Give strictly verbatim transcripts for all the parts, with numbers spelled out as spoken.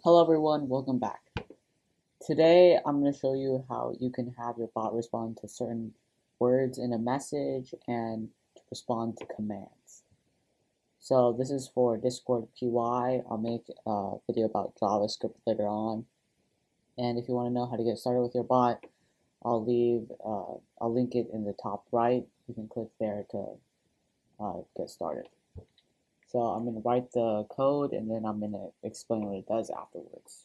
Hello everyone, welcome back. Today I'm going to show you how you can have your bot respond to certain words in a message and to respond to commands. So this is for Discord P Y. I'll make a video about JavaScript later on. And if you want to know how to get started with your bot, I'll leave, uh, I'll link it in the top right. You can click there to uh, get started. So I'm going to write the code and then I'm going to explain what it does afterwards.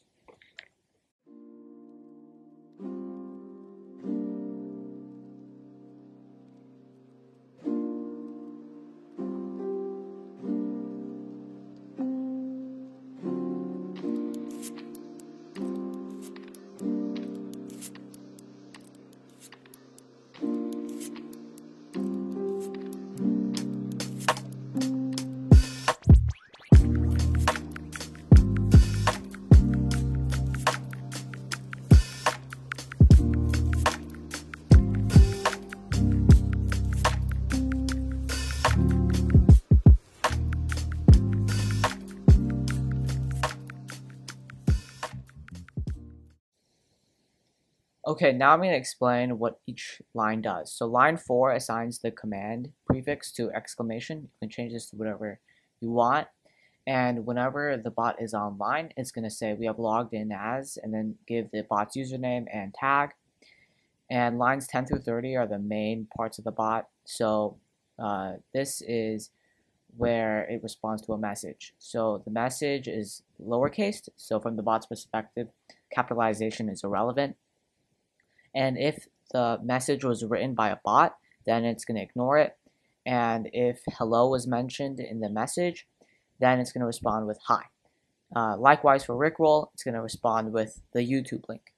Okay, now I'm going to explain what each line does. So line four assigns the command prefix to exclamation. You can change this to whatever you want. And whenever the bot is online, it's going to say we have logged in as, and then give the bot's username and tag. And lines ten through thirty are the main parts of the bot. So uh, this is where it responds to a message. So the message is lowercase. So from the bot's perspective, capitalization is irrelevant. And if the message was written by a bot, then it's going to ignore it. And if hello was mentioned in the message, then it's going to respond with hi. Uh, likewise for Rickroll, it's going to respond with the YouTube link.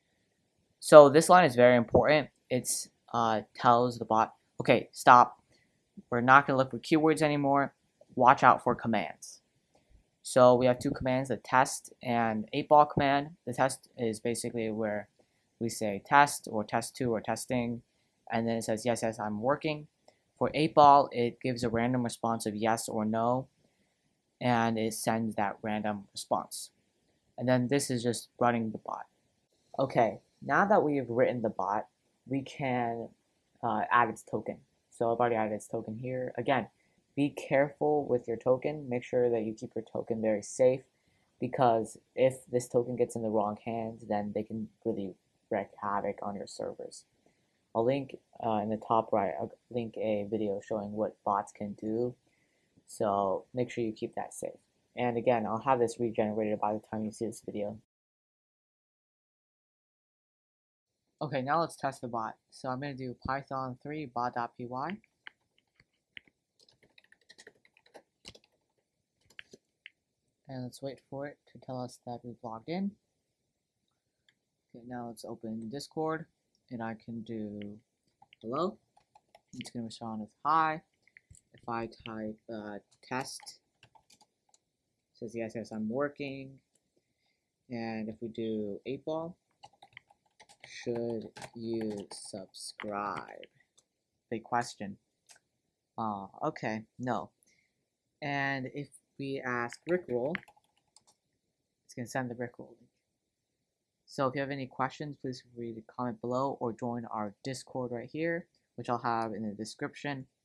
So this line is very important. It uh, tells the bot, okay, stop. We're not going to look for keywords anymore. Watch out for commands. So we have two commands, the test and eight ball command. The test is basically where we say test or test two or testing, and then it says yes, yes, I'm working. For eight ball, it gives a random response of yes or no, and it sends that random response. And then this is just running the bot. Okay, now that we've written the bot, we can uh, add its token. So I've already added its token here. Again, be careful with your token. Make sure that you keep your token very safe, because if this token gets in the wrong hands, then they can really wreak havoc on your servers. I'll link uh, in the top right, I'll link a video showing what bots can do. So make sure you keep that safe. And again, I'll have this regenerated by the time you see this video. Okay, now let's test the bot. So I'm going to do python three bot.py. And let's wait for it to tell us that we've logged in. Okay, now let's open Discord, and I can do hello. It's going to respond with hi. If I type uh, test, it says yes, yes, I'm working. And if we do eight ball, should you subscribe? Big question. Uh, okay, no. And if we ask Rickroll, it's going to send the Rickroll link. So if you have any questions, please feel free to comment below or join our Discord right here, which I'll have in the description.